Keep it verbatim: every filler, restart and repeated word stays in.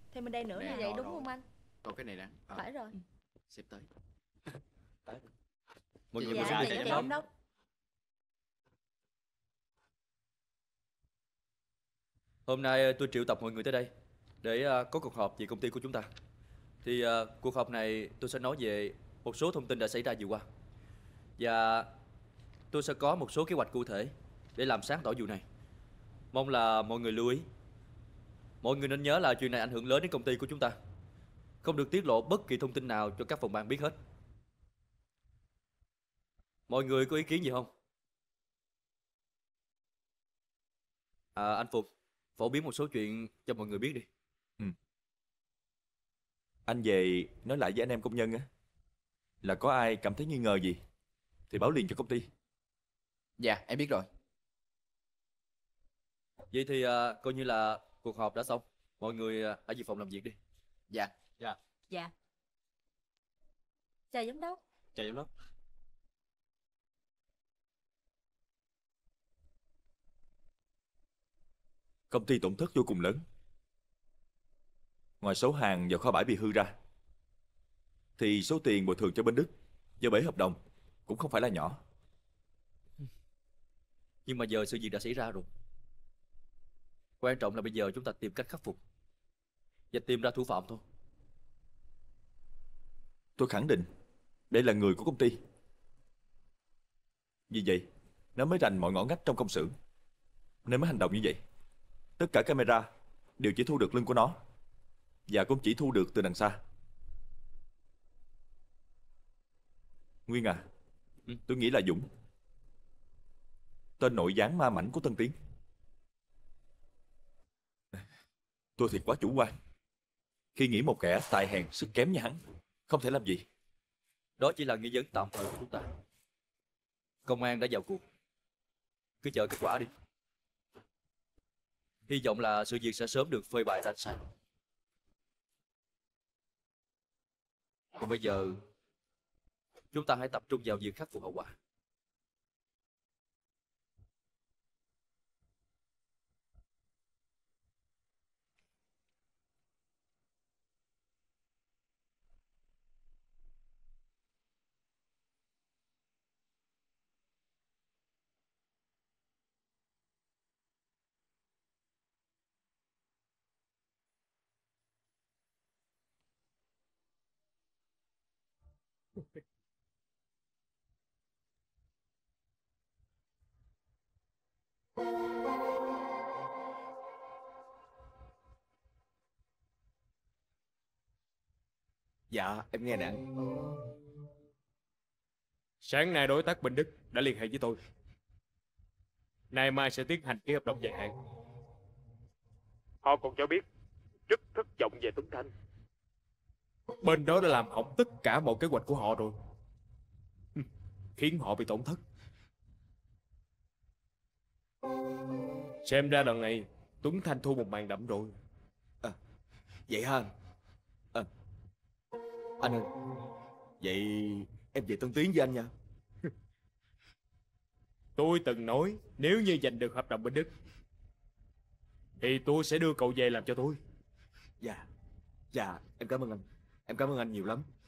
Thêm bên đây nữa Nè, nè. Vậy đó, đúng đó. không anh? Còn cái này nè. À, Phải rồi. xếp tới. Mọi người Dạ, ngồi xuống dạ, đi. dạ, giám đốc. Hôm nay tôi triệu tập mọi người tới đây để uh, có cuộc họp về công ty của chúng ta. Thì uh, cuộc họp này tôi sẽ nói về một số thông tin đã xảy ra vừa qua. Và tôi sẽ có một số kế hoạch cụ thể để làm sáng tỏ vụ này. Mong là mọi người lưu ý. Mọi người nên nhớ là chuyện này ảnh hưởng lớn đến công ty của chúng ta. Không được tiết lộ bất kỳ thông tin nào cho các phòng ban biết hết. Mọi người có ý kiến gì không? À, anh Phục, phổ biến một số chuyện cho mọi người biết đi. Ừ. Anh về nói lại với anh em công nhân á, là có ai cảm thấy nghi ngờ gì thì báo liền cho công ty. Dạ, em biết rồi. Vậy thì uh, coi như là cuộc họp đã xong. Mọi người uh, ở về phòng làm việc đi. Dạ. Dạ. Chào giám đốc. Chào giám đốc. Công ty tổn thất vô cùng lớn. Ngoài số hàng vào kho bãi bị hư ra, thì số tiền bồi thường cho bên Đức do bể hợp đồng cũng không phải là nhỏ. Nhưng mà giờ sự việc đã xảy ra rồi. Quan trọng là bây giờ chúng ta tìm cách khắc phục và tìm ra thủ phạm thôi. Tôi khẳng định đây là người của công ty. Vì vậy nó mới rành mọi ngõ ngách trong công xưởng, nên mới hành động như vậy. Tất cả camera đều chỉ thu được lưng của nó, và cũng chỉ thu được từ đằng xa. Nguyên à, ừ. tôi nghĩ là Dũng, tên nội gián ma mảnh của Tân Tiến. Tôi thiệt quá chủ quan khi nghĩ một kẻ tài hèn sức kém như hắn không thể làm gì. Đó chỉ là nghi vấn tạm thời của chúng ta. Công an đã vào cuộc, cứ chờ kết quả đi. Hy vọng là sự việc sẽ sớm được phơi bày ra sáng. Còn bây giờ chúng ta hãy tập trung vào việc khắc phục hậu quả. Dạ, em nghe nè. Sáng nay đối tác bên Đức đã liên hệ với tôi. Nay mai sẽ tiến hành ký hợp đồng dài hạn. Họ còn cho biết rất thất vọng về Tuấn Thanh. Bên đó đã làm hỏng tất cả mọi kế hoạch của họ rồi, khiến họ bị tổn thất. Xem ra lần này Tuấn Thanh thu một màn đậm rồi. À, vậy hả anh? À, anh ơi, vậy em về Tân Tiến với anh nha. Tôi từng nói nếu như giành được hợp đồng bên Đức thì tôi sẽ đưa cậu về làm cho tôi. Dạ, dạ, em cảm ơn anh. Em cảm ơn anh nhiều lắm.